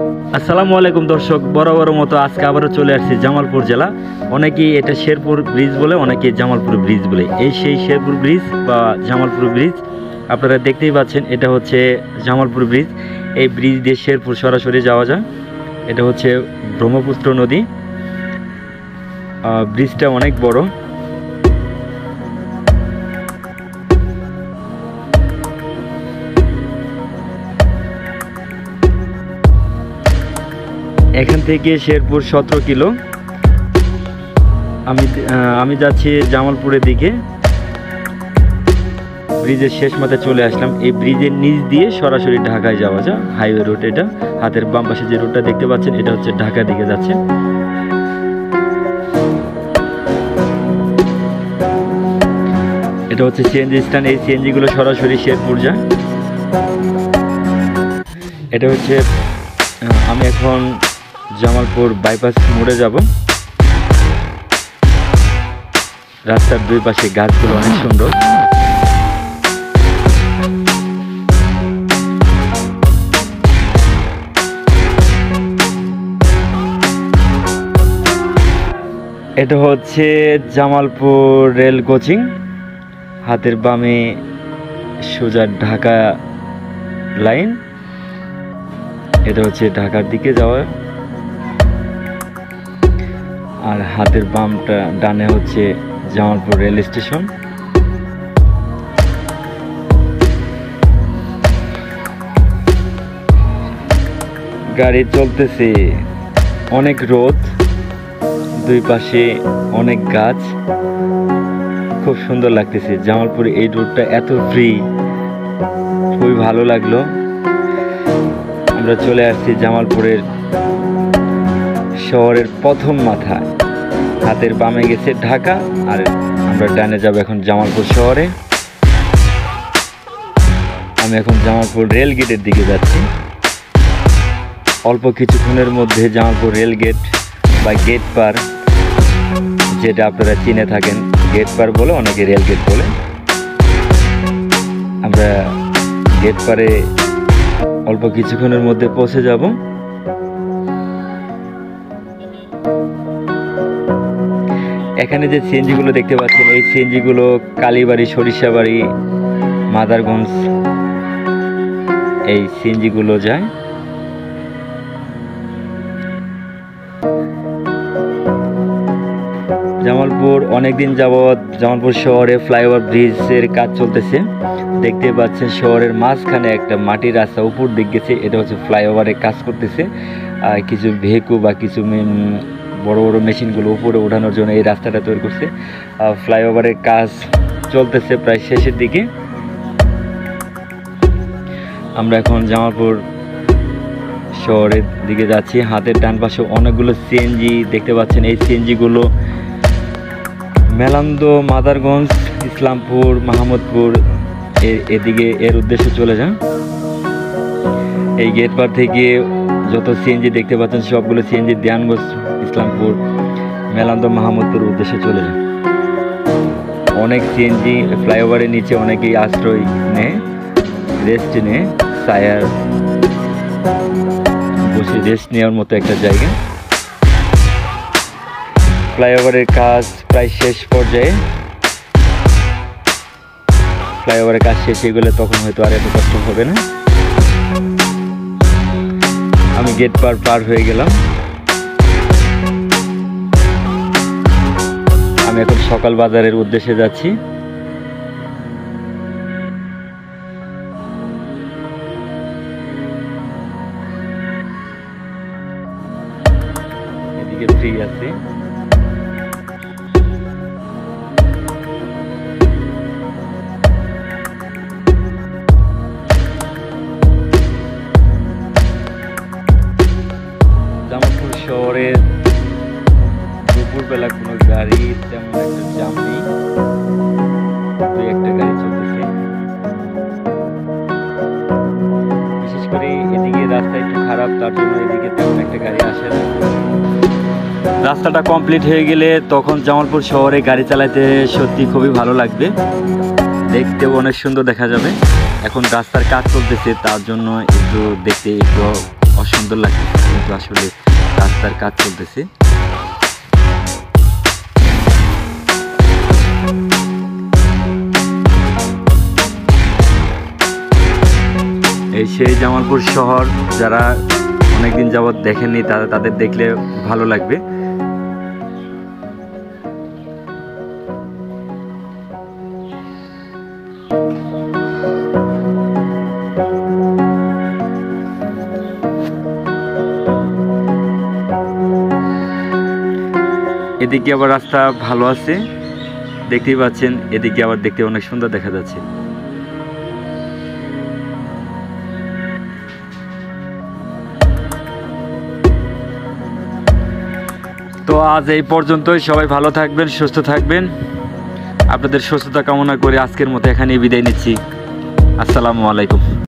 আসসালামু আলাইকুম দর্শক, বরাবর মতো আজকে আবারও চলে আসছি জামালপুর জেলা। অনেকেই এটা শেরপুর ব্রিজ বলে, অনেকেই জামালপুর ব্রিজ বলে। এই সেই শেরপুর ব্রিজ বা জামালপুর ব্রিজ আপনারা দেখতেই পাচ্ছেন। এটা হচ্ছে জামালপুর ব্রিজ। এই ব্রিজ দিয়ে শেরপুর সরাসরি যাওয়া যায়। এটা হচ্ছে ব্রহ্মপুত্র নদী। ব্রিজটা অনেক বড়। এখান থেকে শেরপুর 17 কিলো। আমি যাচ্ছি জামালপুরের দিকে। ব্রিজের শেষ মাথায় চলে আসলাম। এই ব্রিজের নিচ দিয়ে সরাসরি ঢাকায় যাওয়া যায়। হাইওয়ে রোড এটা। হাতের বাম পাশে যে রোডটা দেখতে পাচ্ছেন এটা হচ্ছে ঢাকার দিকে যাচ্ছে। এটা হচ্ছে সিএনজি স্ট্যান্ড। এই সিএনজি গুলো সরাসরি শেরপুর যায়। এটা হচ্ছে আমি এখন জামালপুর বাইপাস মোড়ে যাব। রাস্তার দুই পাশে গাছগুলো অনেক সুন্দর। এটা হচ্ছে জামালপুর রেল কোচিং। হাতের বামে সোজা ঢাকা লাইন। এটা হচ্ছে ঢাকার দিকে যাওয়া। আর হাতের বামটা ডানে হচ্ছে জামালপুর রেল স্টেশন। গাড়ি চলতেছে, অনেক রোদ, দুই পাশে অনেক গাছ, খুব সুন্দর লাগতেছে। জামালপুরে এই রোডটা এত ফ্রি, খুবই ভালো লাগলো। আমরা চলে আসছি জামালপুরের শহরের প্রথম মাথা। হাতের বামে গেছে ঢাকা, আর আমরা ডানে যাব এখন জামালপুর শহরে। আমি এখন জামালপুর রেল গেটের দিকে যাচ্ছি। অল্প কিছুক্ষণের মধ্যে জামালপুর রেল গেট বা গেট পার, যেটা আপনারা চিনে থাকেন, গেট পার বলে, অনেকে রেল গেট বলে। আমরা গেট পারে অল্প কিছুক্ষণের মধ্যে পৌঁছে যাব। এখানে যে সিএনজি গুলো দেখতে পাচ্ছেন, এই সিএনজি গুলো কালীবাড়ি, সরিষাবাড়ি, মাদারগঞ্জ এই সিএনজি গুলো যায়। জামালপুর অনেকদিন যাবৎ জামালপুর শহরে ফ্লাইওভার ব্রিজের কাজ চলতেছে। দেখতে পাচ্ছেন শহরের মাঝখানে একটা মাটির রাস্তা উপর দিক গেছে। এটা হচ্ছে ফ্লাইওভারের কাজ করতেছে। কিছু ভেহিকল বা কিছু বড় বড় মেশিনগুলো উপরে ওঠানোর জন্য এই রাস্তাটা তৈরি করছে। ফ্লাইওভারের কাজ চলতেছে প্রায় শেষের দিকে। আমরা এখন জামালপুর শহরের দিকে যাচ্ছি। হাতের ডান পাশে অনেকগুলো সিএনজি দেখতে পাচ্ছেন। এই সিএনজি গুলো মেলান্দ, মাদারগঞ্জ, ইসলামপুর, মাহমুদপুর এদিকে এর উদ্দেশ্যে চলে যান। এই গেট পার থেকে যত সিএনজি দেখতে পাচ্ছেন সবগুলো সিএনজি দেয়ানগঞ্জ, ইসলামপুর, মেলান্দ, মাহমুদপুর উদ্দেশ্যে চলে যান। অনেক সিএনজি ফ্লাইওভারের নিচে অনেকেই আশ্রয় নেয়, রেস্ট নেয়, ছায়ার বসে রেস্ট নেওয়ার মতো একটা জায়গা। ফ্লাইওভারের কাজ প্রায় শেষ পর্যায়ে। ফ্লাইওভারের কাজ শেষ হয়ে গেলে তখন হয়তো আর এত কষ্ট হবে না। আমি গেট পার হয়ে গেলাম। আমি এখন সকাল বাজারের উদ্দেশ্যে যাচ্ছি। এদিকে ফ্রি আছে। জামালপুর শহরে দুপুরবেলা কোনো গাড়ি তেমন একটা জ্যাম নেই, দুই একটা গাড়ি চলতেছে। বিশেষ করে এদিকে রাস্তা একটু খারাপ, তার জন্য এদিকে তেমন একটা গাড়ি আসে না। রাস্তাটা কমপ্লিট হয়ে গেলে তখন জামালপুর শহরে গাড়ি চালাতে সত্যি খুবই ভালো লাগবে, দেখতেও অনেক সুন্দর দেখা যাবে। এখন রাস্তার কাজ চলতেছে, তার জন্য একটু দেখতে একটু সুন্দর লাগছে, কিন্তু আসলে রাস্তার কাজ চলতেছে। এই সেই জামালপুর শহর, যারা অনেকদিন যাবৎ দেখেননি তাদের দেখলে ভালো লাগবে। এদিকে আবার রাস্তা ভালো আছে, দেখতেই পাচ্ছেন। এদিকে আবার দেখতে অনেক সুন্দর দেখা যাচ্ছে। তো আজ এই পর্যন্তই। সবাই ভালো থাকবেন, সুস্থ থাকবেন। আপনাদের সুস্থতা কামনা করে আজকের মতো এখানেই বিদায় নিচ্ছি। আসসালামু আলাইকুম।